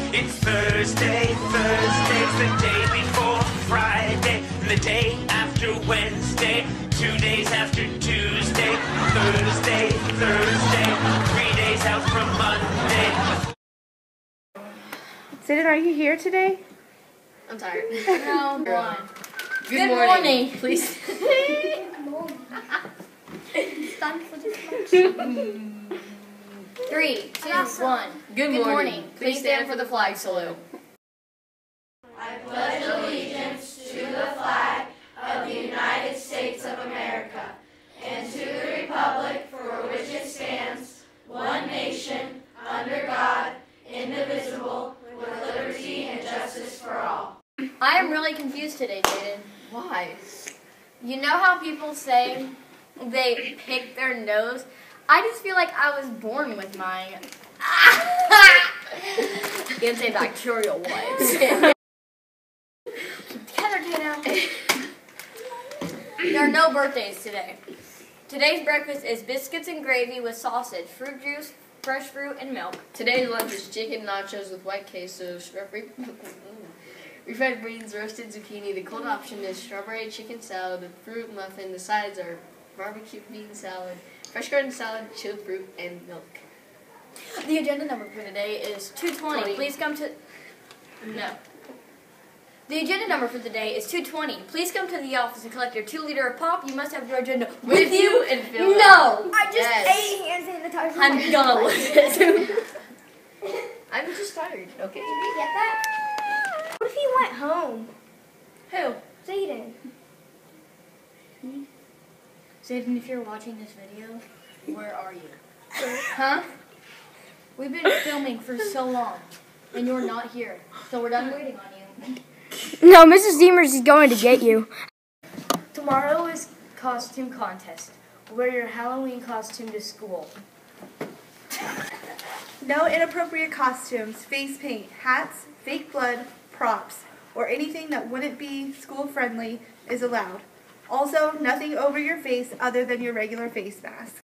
It's Thursday, Thursday's the day before Friday, and the day after Wednesday, 2 days after Tuesday, Thursday, Thursday, 3 days out from Monday. Sid, are you here today? I'm tired. No, one. Good morning. Please. It's done for this much. 3, 2, 1. Good morning. Please stand for the flag salute. I pledge allegiance to the flag of the United States of America and to the republic for which it stands, one nation, under God, indivisible, with liberty and justice for all. I am really confused today, Jaden. Why? You know how people say they pick their nose? I just feel like I was born with mine. Antibacterial wipes. Together, Dana. There are no birthdays today. Today's breakfast is biscuits and gravy with sausage, fruit juice, fresh fruit, and milk. Today's lunch is chicken nachos with white queso, refried beans, roasted zucchini. The cold option is strawberry chicken salad with fruit muffin. The sides are barbecue bean salad, fresh garden salad, chilled fruit, and milk. The agenda number for today is 220. 20. Please come to... No. The agenda number for the day is 220. Please come to the office and collect your 2-liter of pop. You must have your agenda with you and fill it No! out. I just Yes. ate hand sanitizer. I'm gonna lose it. I'm just tired, okay? Did you get that? What if he went home? Who? Zayden. Zayden, if you're watching this video, where are you? Huh? We've been filming for so long, and you're not here. So we're done waiting on you. No, Mrs. Demers is going to get you. Tomorrow is costume contest. Wear your Halloween costume to school. No inappropriate costumes, face paint, hats, fake blood, props, or anything that wouldn't be school friendly is allowed. Also, nothing over your face other than your regular face mask.